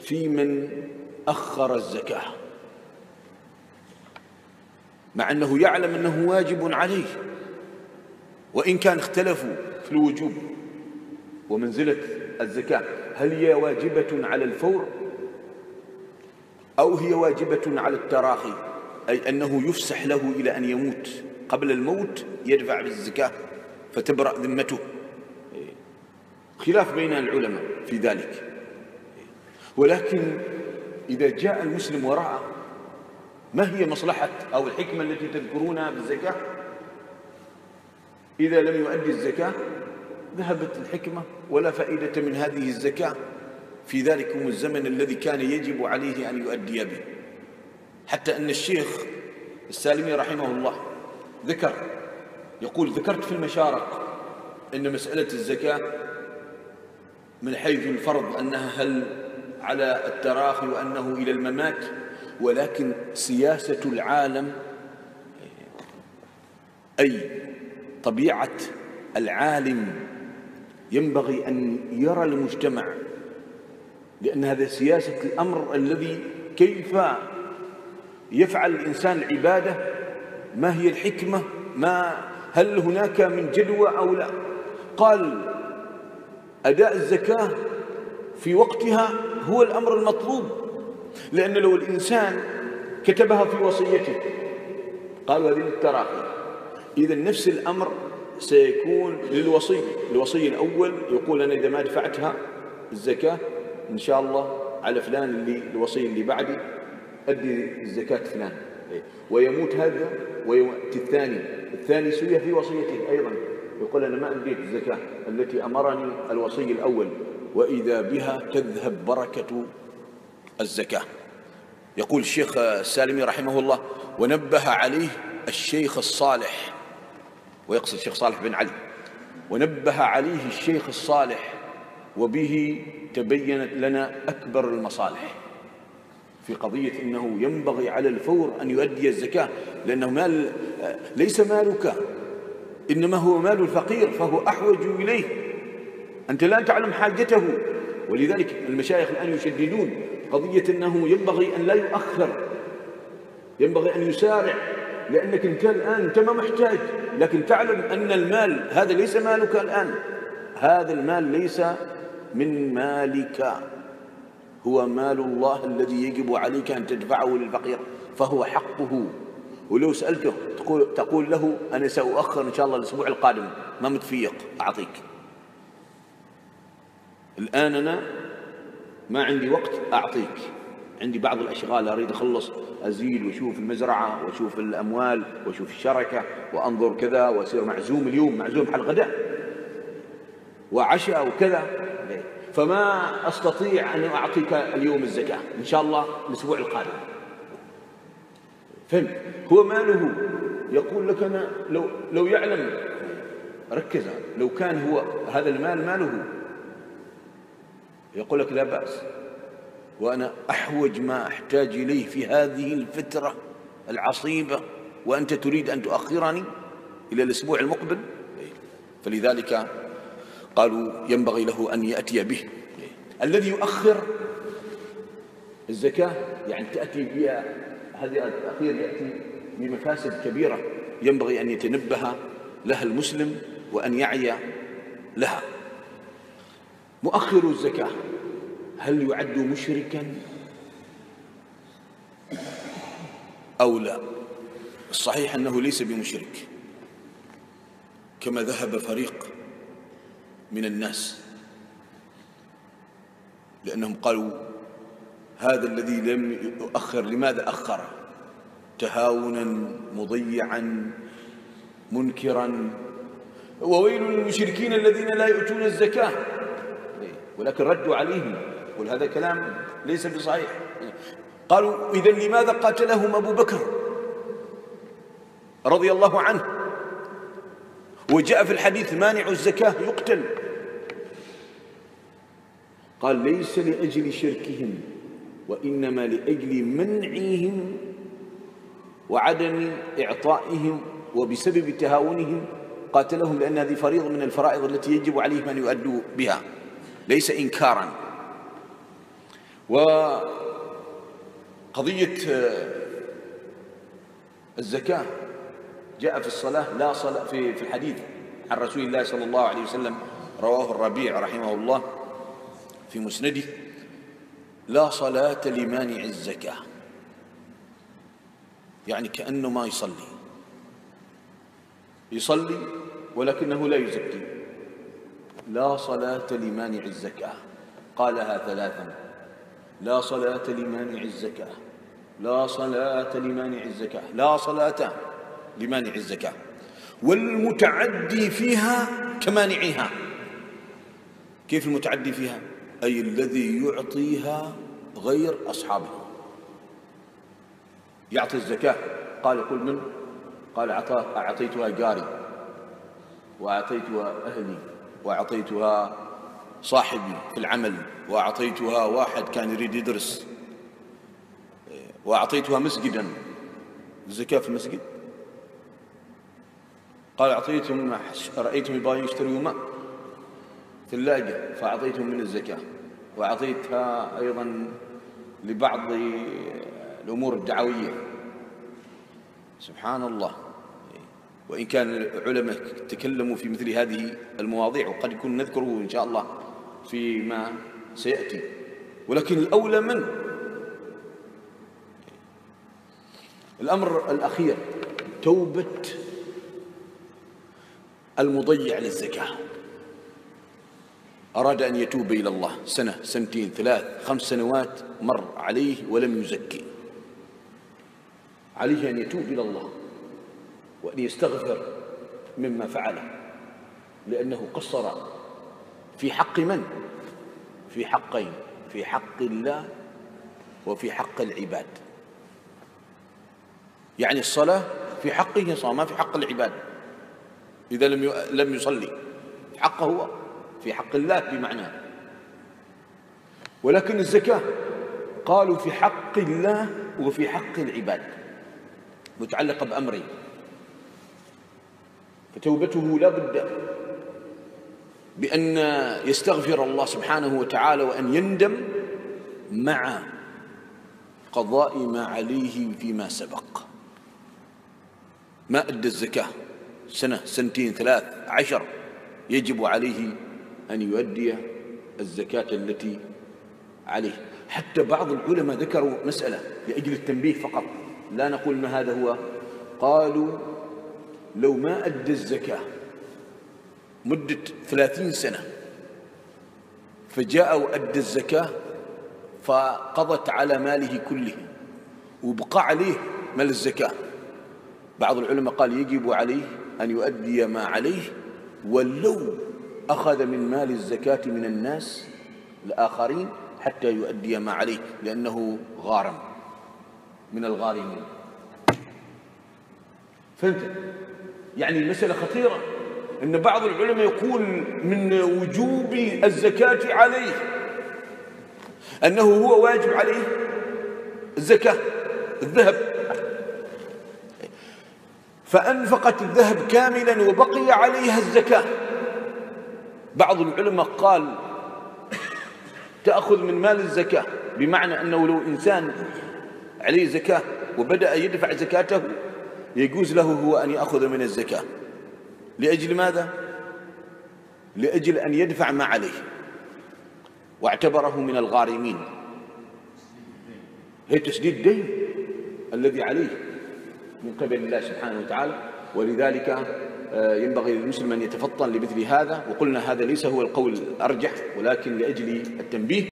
في من أخر الزكاة مع أنه يعلم أنه واجب عليه، وإن كان اختلفوا في الوجوب ومنزلة الزكاة، هل هي واجبة على الفور أو هي واجبة على التراخي، أي أنه يفسح له إلى أن يموت، قبل الموت يدفع بالزكاة فتبرأ ذمته. خلاف بين العلماء في ذلك. ولكن إذا جاء المسلم ورأى ما هي مصلحة أو الحكمة التي تذكرونها بالزكاة، إذا لم يؤدي الزكاة ذهبت الحكمة ولا فائدة من هذه الزكاة في ذلكم الزمن الذي كان يجب عليه أن يؤدي به. حتى أن الشيخ السالمي رحمه الله يقول: ذكرت في المشارق أن مسألة الزكاة من حيث الفرض أنها هل على التراخي وأنه إلى الممات، ولكن سياسة العالم أي طبيعة العالم ينبغي أن يرى المجتمع، لأن هذا سياسة الأمر الذي كيف يفعل الإنسان العبادة، ما هي الحكمة، هل هناك من جدوى أو لا. قال: أداء الزكاة في وقتها هو الأمر المطلوب، لأن لو الإنسان كتبها في وصيته قالوا هذه للتراخي، إذا نفس الأمر سيكون للوصي الأول، يقول: أنا إذا ما دفعتها الزكاة إن شاء الله على فلان الوصي اللي بعدي أدي الزكاة فلان، ويموت هذا ويأتي الثاني سوية في وصيته أيضا، يقول: أنا ما أديت الزكاة التي أمرني الوصي الأول، وإذا بها تذهب بركة الزكاة. يقول الشيخ السالمي رحمه الله: ونبه عليه الشيخ الصالح، ويقصد الشيخ صالح بن علي، ونبه عليه الشيخ الصالح، وبه تبينت لنا أكبر المصالح في قضية أنه ينبغي على الفور أن يؤدي الزكاة، لأنه ليس مالك، إنما هو مال الفقير، فهو أحوج إليه، أنت لا تعلم حاجته. ولذلك المشايخ الآن يشددون قضية أنه ينبغي أن لا يؤخر، ينبغي أن يسارع، لأنك أنت ما محتاج، لكن تعلم أن المال هذا ليس مالك الآن، هذا المال ليس من مالك، هو مال الله الذي يجب عليك أن تدفعه للفقير، فهو حقه. ولو سألته تقول له: أنا سأؤخر إن شاء الله الأسبوع القادم، ما متفيق أعطيك، الآن أنا ما عندي وقت أعطيك، عندي بعض الأشغال أريد أخلص، أزيد وأشوف المزرعة وأشوف الأموال وأشوف الشركة وأنظر كذا، وأصير معزوم اليوم، معزوم على الغداء وعشاء وكذا، فما أستطيع أن أعطيك اليوم الزكاة، إن شاء الله الأسبوع القادم. فهمت؟ هو ماله، يقول لك: أنا لو يعلم، ركز، لو كان هو هذا المال ماله يقول لك: لا بأس، وأنا أحوج ما أحتاج إليه في هذه الفترة العصيبة، وأنت تريد أن تؤخرني إلى الأسبوع المقبل. فلذلك قالوا ينبغي له أن يأتي به. الذي يؤخر الزكاة يعني تأتي بها، هذه التأخير يأتي بمفاسد كبيرة ينبغي أن يتنبه لها المسلم وأن يعي لها. مؤخر الزكاة هل يعد مشركا أو لا؟ الصحيح أنه ليس بمشرك، كما ذهب فريق من الناس، لأنهم قالوا: هذا الذي لم يؤخر لماذا أخر؟ تهاونا، مضيعا، منكرا، وويل للمشركين الذين لا يؤتون الزكاة. ولكن ردوا عليهم، قل هذا كلام ليس بصحيح. قالوا: إذن لماذا قاتلهم أبو بكر رضي الله عنه، وجاء في الحديث: مانع الزكاة يقتل؟ قال: ليس لأجل شركهم، وإنما لأجل منعهم وعدم إعطائهم، وبسبب تهاونهم قاتلهم، لأن هذه فريضة من الفرائض التي يجب عليهم أن يؤدوا بها، ليس إنكارا. وقضية الزكاة جاء في الصلاة لا صلاة في الحديث عن رسول الله صلى الله عليه وسلم، رواه الربيع رحمه الله في مسنده: لا صلاة لمانع الزكاة، يعني كأنه ما يصلي ولكنه لا يزكي. لا صلاة لمانع الزكاة، قالها ثلاثا: لا صلاة لمانع الزكاة، لا صلاة لمانع الزكاة، لا صلاة لمانع الزكاة. والمتعدي فيها كمانعها. كيف المتعدي فيها؟ أي الذي يعطيها غير أصحابه. يعطي الزكاة، قال: قل من؟ قال: أعطيتها جاري، وأعطيتها أهلي، وأعطيتها صاحبي في العمل، وأعطيتها واحد كان يريد يدرس، وأعطيتها مسجدا. الزكاة في المسجد؟ قال: أعطيتهم، رأيتهم يبغون يشتروا ماء ثلاجة فأعطيتهم من الزكاة، وأعطيتها أيضا لبعض الأمور الدعوية. سبحان الله. وإن كان العلماء تكلموا في مثل هذه المواضيع، وقد يكون نذكره إن شاء الله فيما سيأتي، ولكن الأولى من؟ الأمر الأخير: توبة المضيع للزكاة. أراد أن يتوب إلى الله سنة، سنتين، 3، 5 سنوات مر عليه ولم يزكي، عليه أن يتوب إلى الله وأن يستغفر مما فعله، لأنه قصر في حق من؟ في حقين: في حق الله وفي حق العباد. يعني الصلاة في حقه صام، ما في حق العباد إذا لم يصلي. حقه هو في حق الله بمعنى. ولكن الزكاة قالوا في حق الله وفي حق العباد، متعلقة بأمرين. فتوبته لا بد بأن يستغفر الله سبحانه وتعالى وأن يندم مع قضاء ما عليه فيما سبق. ما أدى الزكاة سنة، سنتين، 3، 10، يجب عليه أن يؤدي الزكاة التي عليه. حتى بعض العلماء ذكروا مسألة لأجل التنبيه فقط، لا نقول أن هذا هو. قالوا: لو ما أدى الزكاة مدة 30 سنة فجاء وأدى الزكاة فقضت على ماله كله وبقى عليه مال الزكاة، بعض العلماء قال يجب عليه أن يؤدي ما عليه ولو أخذ من مال الزكاة من الناس الآخرين حتى يؤدي ما عليه، لأنه غارم من الغارمين. فهمت؟ يعني المسألة خطيرة، أن بعض العلماء يقول من وجوب الزكاة عليه أنه هو واجب عليه الزكاة الذهب، فأنفقت الذهب كاملا وبقي عليها الزكاة. بعض العلماء قال تأخذ من مال الزكاة، بمعنى أنه لو إنسان عليه زكاة وبدأ يدفع زكاته يجوز له هو أن يأخذ من الزكاة. لأجل ماذا؟ لأجل أن يدفع ما عليه، واعتبره من الغارمين. هي تسديد الدين الذي عليه من قبل الله سبحانه وتعالى. ولذلك ينبغي للمسلم أن يتفطن لمثل هذا. وقلنا هذا ليس هو القول الأرجح، ولكن لأجل التنبيه